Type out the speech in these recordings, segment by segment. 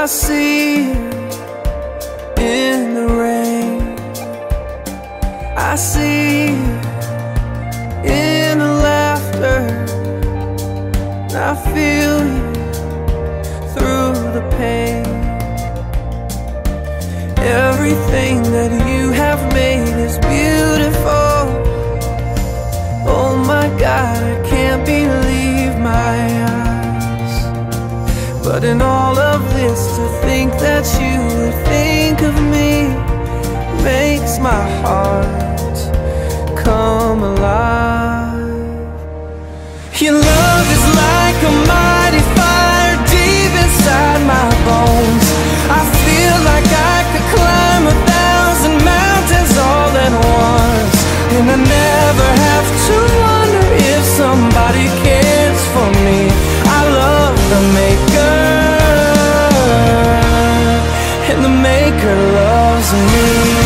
see in the rain, I see in the laughter, I feel you through the pain. Everything that you have made is beautiful. Oh my God, I can't believe my eyes. But in all of this, to think that you would think of me makes my heart come alive. Your love is like a mighty fire deep inside my bones. I feel like I could climb 1,000 mountains all at once, and I never have to wonder if somebody cares for me. I love the Maker, and the Maker loves me.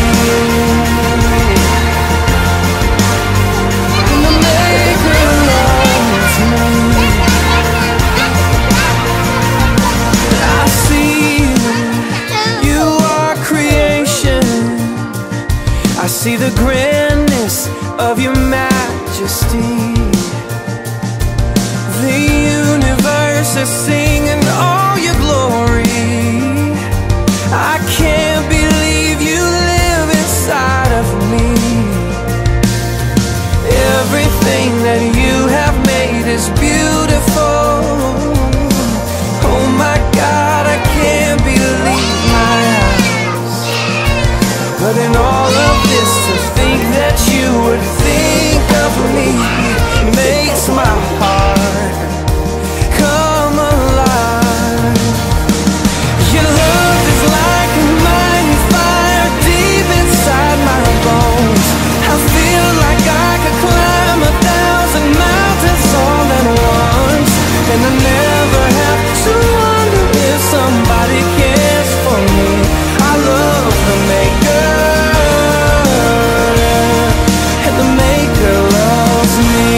I see the grandness of your majesty. The universe is singing all your glory. I can't believe you live inside of me. Everything that you have made is beautiful. Oh my God, I can't believe my eyes. But in all of this, to think that you would think of me makes my heart come alive. Your love is like a mighty fire deep inside my bones. I feel like I could climb 1,000 mountains all at once, and I never have to wonder if somebody cares for me. I love the Maker, and the Maker loves me.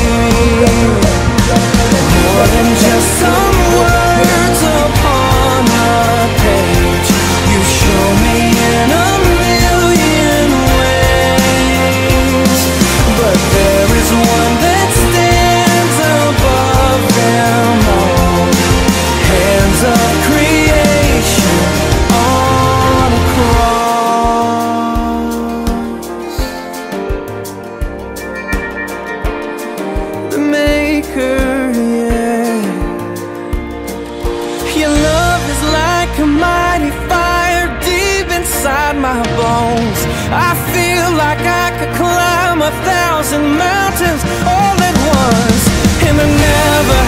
More than just some words upon a page, you show me in a million ways. But there is one that stands above them all, hands of creation on a cross. The Maker, yeah. Your love is like a mighty fire deep inside my bones. I feel like I could climb 1,000 mountains all at once, and I never